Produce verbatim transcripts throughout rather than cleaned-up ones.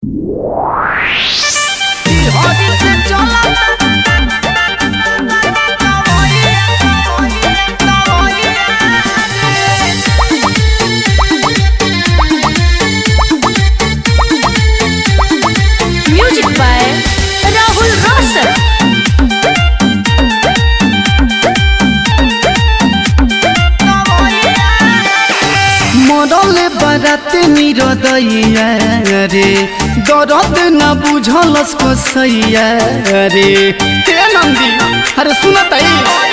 Music by Rahul रोशन। मरले बारात निरदैया रे दर्द न बुझलस कसैया रे ते नंदी अरे सुन तई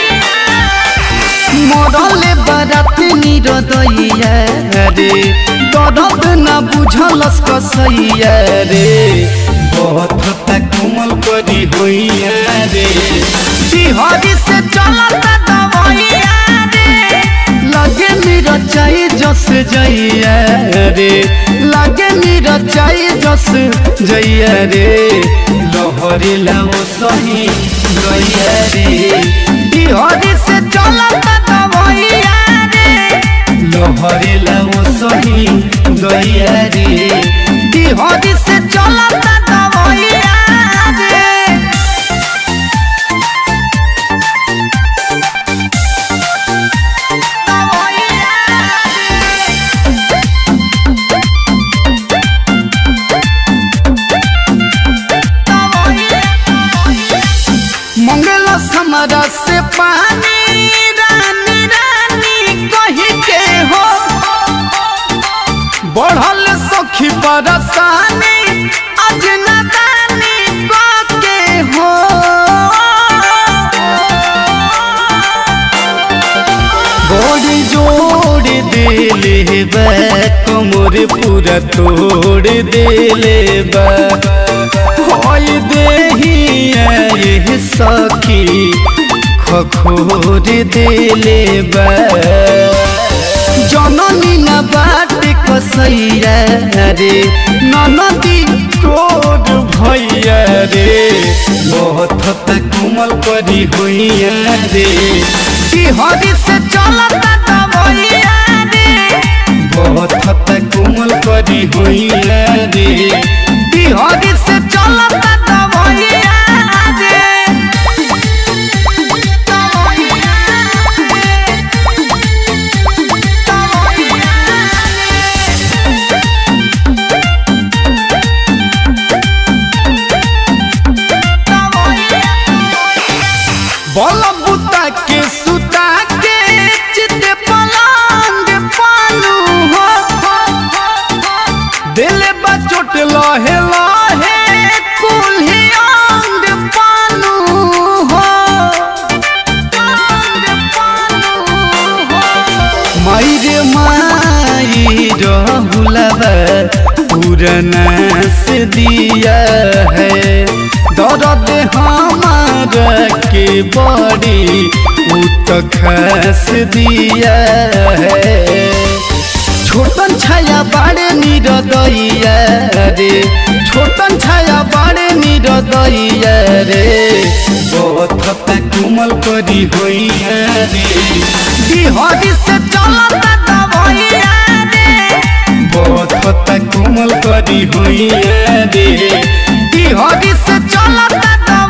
मरले बारात निरदैया रे दर्द न बुझलस कसैया रे बहुत तक कोमल करी होइया रे बिहारी से चलता दवाइया रे लगे मेरा चाय जस जइया रे लगे मेरा चाय जस जइया रे लहरी लाओ सही गइया रे बिहारी से चलता दवाइया रे लहरी लाओ सही गइया रे बिहारी से चलता दवाइया रे। मंगला समरा से पानी रानी रानी कही के हो बढ़ल सखी बरसानी आज नदानी के हो बड़ी जोड़ दिले बा कमर पूरा तोड़ दिले बा होई देही ये सखी खखोर दिले बा जननी न बाट कसैया रे ननदी तोर भैया रे बहुत तक कोमल करी होइया रे बिहारी से चलता दवाइया रे बहुत तक कोमल करी होइया रे बिहारी से चलता दवाइया रे। बोला बुता के सुता के चिते पलंग पालू हो दिल बचोट लहे लहे कुल्ही अंग पालू हो माई रे माई रहुलवा पुरना से दिया है दर्द हमारा के बड़ी उत खस दिया है छोटन छाया बाड़े निरदैया रे छोटन छाया बाड़े निरदैया रे बहुत तक कोमल करी होइया रे बिहारी से चलता दवाइया रे बहुत तक कोमल करी होइया रे बिहारी से चलता